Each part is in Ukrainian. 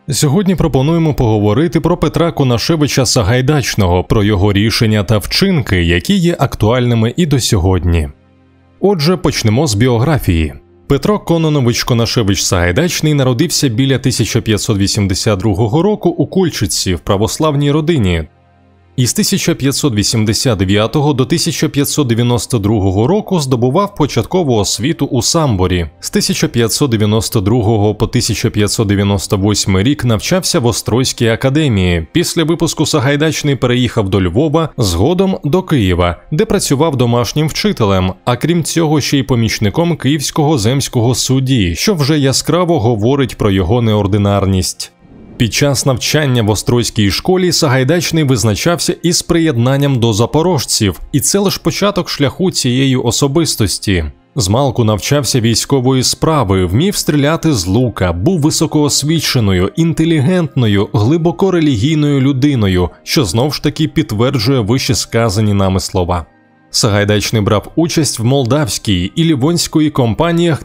Сьогодні пропонуємо поговорити про Петра Конашевича Сагайдачного, про його рішення та вчинки, які є актуальними і до сьогодні. Отже, почнемо з біографії. Петро Кононович Конашевич Сагайдачний народився біля 1582 року у Кульчиці в православній родині. Із 1589 до 1592 року здобував початкову освіту у Самборі. З 1592 по 1598 рік навчався в Острозькій академії. Після випуску Сагайдачний переїхав до Львова, згодом до Києва, де працював домашнім вчителем, а крім цього ще й помічником Київського земського судді, що вже яскраво говорить про його неординарність. Під час навчання в Острозькій школі Сагайдачний визначався із приєднанням до запорожців, і це лише початок шляху цієї особистості. Змалку навчався військової справи, вмів стріляти з лука, був високоосвіченою, інтелігентною, глибоко релігійною людиною, що знов ж таки підтверджує вище сказані нами слова. Сагайдачний брав участь в Молдавській і Лівонської кампаніях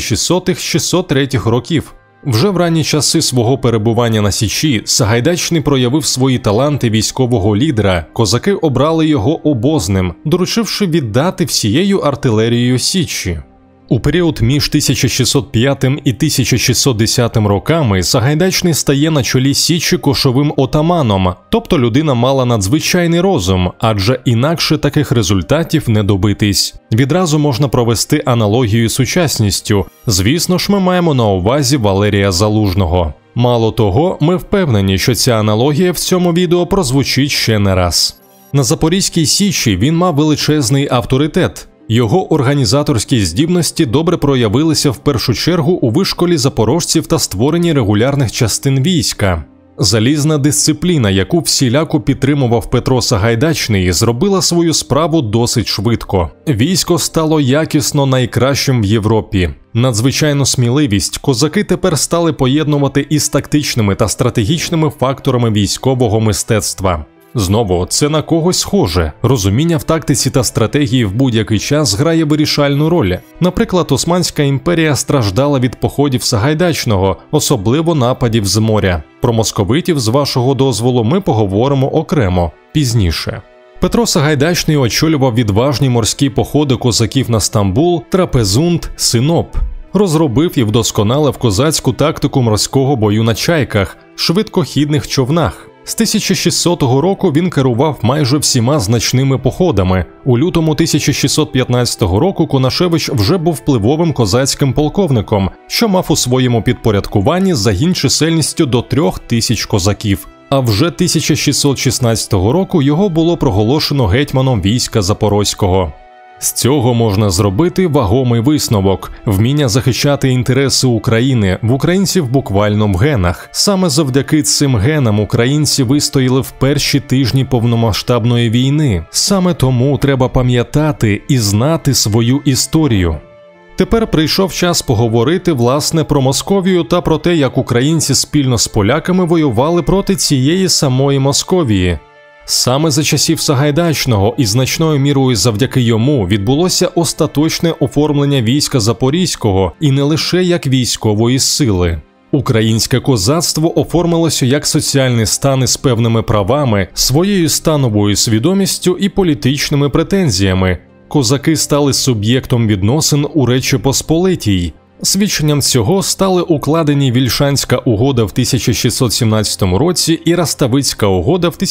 1600-603 років. Вже в ранні часи свого перебування на Січі Сагайдачний проявив свої таланти військового лідера, козаки обрали його обозним, доручивши віддати всією артилерією Січі. У період між 1605 і 1610 роками Сагайдачний стає на чолі Січі кошовим отаманом, тобто людина мала надзвичайний розум, адже інакше таких результатів не добитись. Відразу можна провести аналогію з сучасністю. Звісно ж, ми маємо на увазі Валерія Залужного. Мало того, ми впевнені, що ця аналогія в цьому відео прозвучить ще не раз. На Запорізькій Січі він мав величезний авторитет. Його організаторські здібності добре проявилися в першу чергу у вишколі запорожців та створенні регулярних частин війська. Залізна дисципліна, яку всіляко підтримував Петро Сагайдачний, зробила свою справу досить швидко. Військо стало якісно найкращим в Європі. Надзвичайну сміливість козаки тепер стали поєднувати із тактичними та стратегічними факторами військового мистецтва. Знову, це на когось схоже. Розуміння в тактиці та стратегії в будь-який час грає вирішальну роль. Наприклад, Османська імперія страждала від походів Сагайдачного, особливо нападів з моря. Про московитів, з вашого дозволу, ми поговоримо окремо, пізніше. Петро Сагайдачний очолював відважні морські походи козаків на Стамбул, Трапезунд, Синоп. Розробив і вдосконалив козацьку тактику морського бою на чайках, швидкохідних човнах. З 1600 року він керував майже всіма значними походами. У лютому 1615 року Конашевич вже був впливовим козацьким полковником, що мав у своєму підпорядкуванні загін чисельністю до 3000 козаків. А вже 1616 року його було проголошено гетьманом війська Запорозького. З цього можна зробити вагомий висновок – вміння захищати інтереси України, в українців буквально в генах. Саме завдяки цим генам українці вистояли в перші тижні повномасштабної війни. Саме тому треба пам'ятати і знати свою історію. Тепер прийшов час поговорити, власне, про Московію та про те, як українці спільно з поляками воювали проти цієї самої Московії. Саме за часів Сагайдачного і значною мірою завдяки йому відбулося остаточне оформлення війська Запорізького і не лише як військової сили. Українське козацтво оформилося як соціальний стан із певними правами, своєю становою свідомістю і політичними претензіями. Козаки стали суб'єктом відносин у Речі Посполитій. Свідченням цього стали укладені Вільшанська угода в 1617 році і Раставицька угода в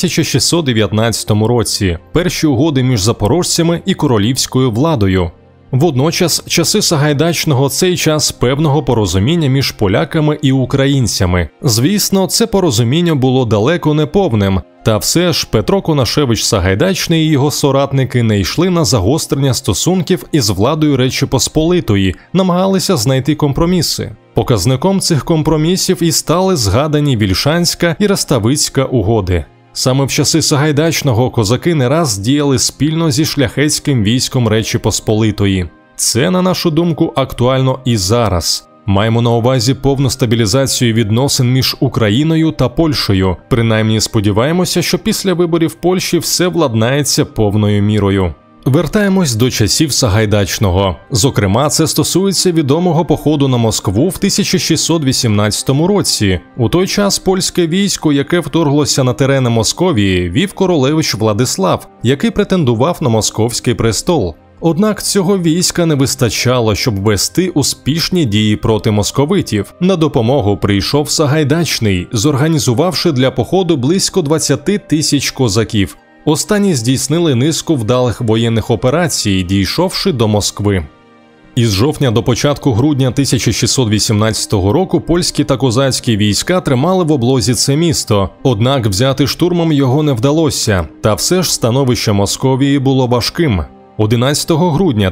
1619 році, перші угоди між запорожцями і королівською владою. Водночас, часи Сагайдачного – цей час певного порозуміння між поляками і українцями. Звісно, це порозуміння було далеко не повним, та все ж Петро Конашевич Сагайдачний і його соратники не йшли на загострення стосунків із владою Речі Посполитої, намагалися знайти компроміси. Показником цих компромісів і стали згадані Вільшанська і Раставицька угоди. Саме в часи Сагайдачного козаки не раз діяли спільно зі шляхетським військом Речі Посполитої. Це, на нашу думку, актуально і зараз. Маємо на увазі повну стабілізацію відносин між Україною та Польщею. Принаймні сподіваємося, що після виборів Польщі все владнається повною мірою. Вертаємось до часів Сагайдачного. Зокрема, це стосується відомого походу на Москву в 1618 році. У той час польське військо, яке вторглося на терени Московії, вів королевич Владислав, який претендував на московський престол. Однак цього війська не вистачало, щоб вести успішні дії проти московитів. На допомогу прийшов Сагайдачний, зорганізувавши для походу близько 20 тисяч козаків. Останні здійснили низку вдалих воєнних операцій, дійшовши до Москви. Із жовтня до початку грудня 1618 року польські та козацькі війська тримали в облозі це місто, однак взяти штурмом його не вдалося, та все ж становище Московії було важким. 11 грудня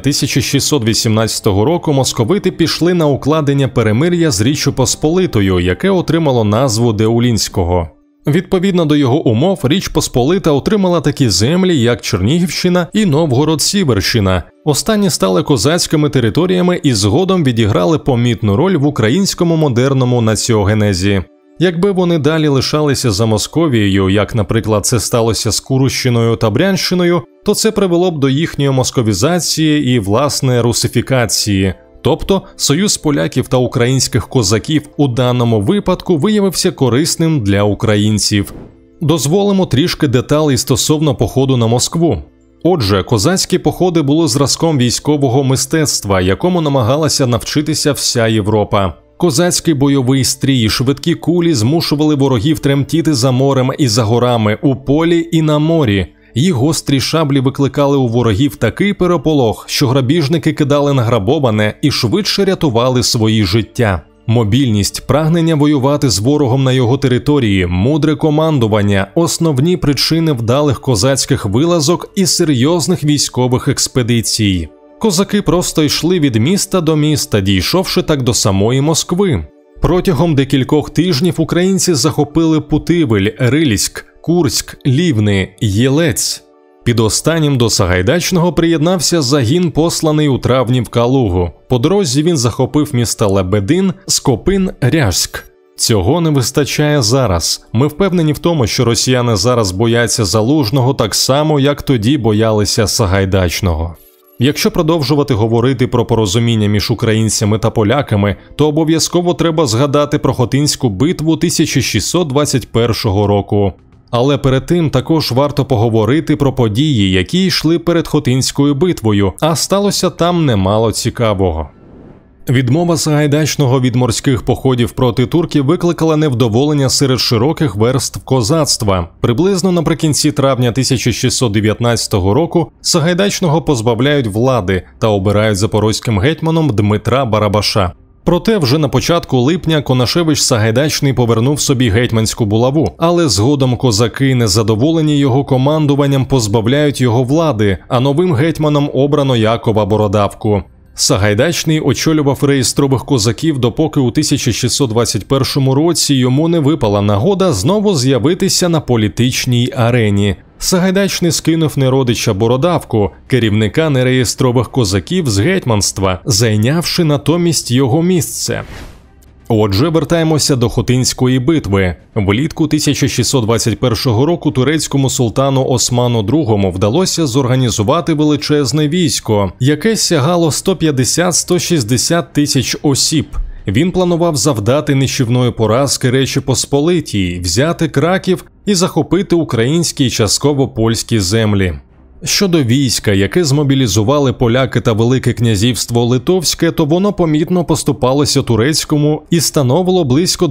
1618 року московити пішли на укладення перемир'я з Річчю Посполитою, яке отримало назву Деулінського. Відповідно до його умов, Річ Посполита отримала такі землі, як Чернігівщина і Новгород-Сіверщина. Останні стали козацькими територіями і згодом відіграли помітну роль в українському модерному націогенезі. Якби вони далі лишалися за Московією, як, наприклад, це сталося з Курщиною та Брянщиною, то це привело б до їхньої московізації і, власне, русифікації. Тобто, союз поляків та українських козаків у даному випадку виявився корисним для українців. Дозволимо трішки деталей стосовно походу на Москву. Отже, козацькі походи були зразком військового мистецтва, якому намагалася навчитися вся Європа. Козацький бойовий стрій, швидкі кулі змушували ворогів тремтіти за морем і за горами, у полі і на морі. Їх гострі шаблі викликали у ворогів такий переполох, що грабіжники кидали награбоване і швидше рятували свої життя. Мобільність, прагнення воювати з ворогом на його території, мудре командування – основні причини вдалих козацьких вилазок і серйозних військових експедицій. Козаки просто йшли від міста до міста, дійшовши так до самої Москви. Протягом декількох тижнів українці захопили Путивль, Рильськ, Курськ, Лівни, Єлець. Під останнім до Сагайдачного приєднався загін, посланий у травні в Калугу. По дорозі він захопив міста Лебедин, Скопин, Ряжськ. Цього не вистачає зараз. Ми впевнені в тому, що росіяни зараз бояться Залужного так само, як тоді боялися Сагайдачного. Якщо продовжувати говорити про порозуміння між українцями та поляками, то обов'язково треба згадати про Хотинську битву 1621 року. Але перед тим також варто поговорити про події, які йшли перед Хотинською битвою, а сталося там немало цікавого. Відмова Сагайдачного від морських походів проти турків викликала невдоволення серед широких верств козацтва. Приблизно наприкінці травня 1619 року Сагайдачного позбавляють влади та обирають запорозьким гетьманом Дмитра Барабаша. Проте вже на початку липня Конашевич Сагайдачний повернув собі гетьманську булаву, але згодом козаки, незадоволені його командуванням, позбавляють його влади, а новим гетьманом обрано Якова Бородавку. Сагайдачний очолював реєстрових козаків, допоки у 1621 році йому не випала нагода знову з'явитися на політичній арені. Сагайдачний скинув неродича Бородавку, керівника нереєстрових козаків з гетьманства, зайнявши натомість його місце. Отже, вертаємося до Хотинської битви. Влітку 1621 року турецькому султану Осману II вдалося зорганізувати величезне військо, яке сягало 150-160 тисяч осіб. Він планував завдати нищівної поразки Речі Посполитій, взяти Краків і захопити українські і частково польські землі. Щодо війська, яке змобілізували поляки та Велике князівство Литовське, то воно помітно поступалося турецькому і становило близько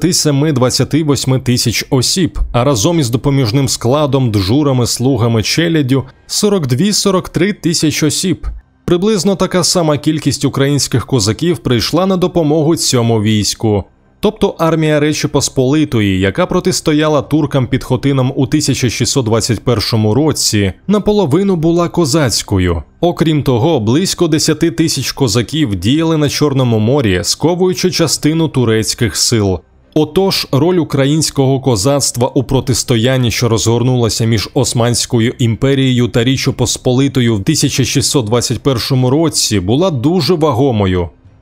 27-28 тисяч осіб, а разом із допоміжним складом, джурами, слугами, челяддю – 42-43 тисяч осіб. Приблизно така сама кількість українських козаків прийшла на допомогу цьому війську. Тобто армія Речі Посполитої, яка протистояла туркам під Хотином у 1621 році, наполовину була козацькою. Окрім того, близько 10 тисяч козаків діяли на Чорному морі, сковуючи частину турецьких сил. Отож, роль українського козацтва у протистоянні, що розгорнулося між Османською імперією та Річчю Посполитою в 1621 році, була дуже вагомою.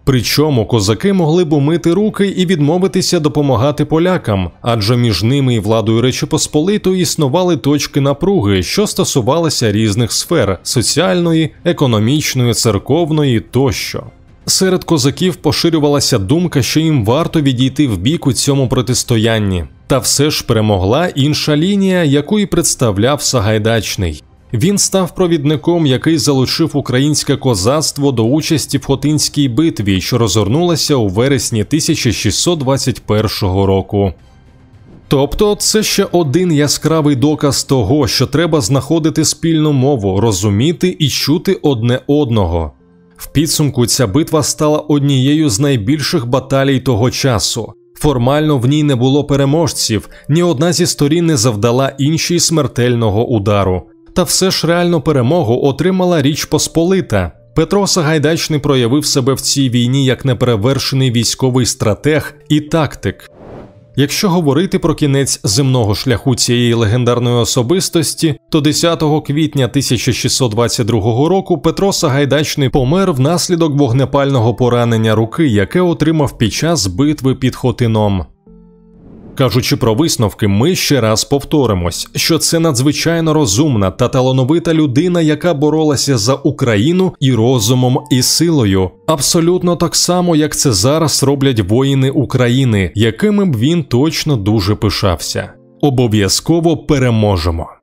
Причому козаки могли б умити руки і відмовитися допомагати полякам, адже між ними і владою Речі Посполитої існували точки напруги, що стосувалися різних сфер – соціальної, економічної, церковної тощо. Серед козаків поширювалася думка, що їм варто відійти в бік у цьому протистоянні. Та все ж перемогла інша лінія, яку і представляв Сагайдачний. Він став провідником, який залучив українське козацтво до участі в Хотинській битві, що розгорнулася у вересні 1621 року. Тобто це ще один яскравий доказ того, що треба знаходити спільну мову, розуміти і чути одне одного. В підсумку ця битва стала однією з найбільших баталій того часу. Формально в ній не було переможців, ні одна зі сторін не завдала іншій смертельного удару. Та все ж реальну перемогу отримала Річ Посполита. Петро Сагайдачний проявив себе в цій війні як неперевершений військовий стратег і тактик. Якщо говорити про кінець земного шляху цієї легендарної особистості, то 10 квітня 1622 року Петро Сагайдачний помер внаслідок вогнепального поранення руки, яке отримав під час битви під Хотином. Кажучи про висновки, ми ще раз повторимось, що це надзвичайно розумна та талановита людина, яка боролася за Україну і розумом, і силою. Абсолютно так само, як це зараз роблять воїни України, якими б він точно дуже пишався. Обов'язково переможемо!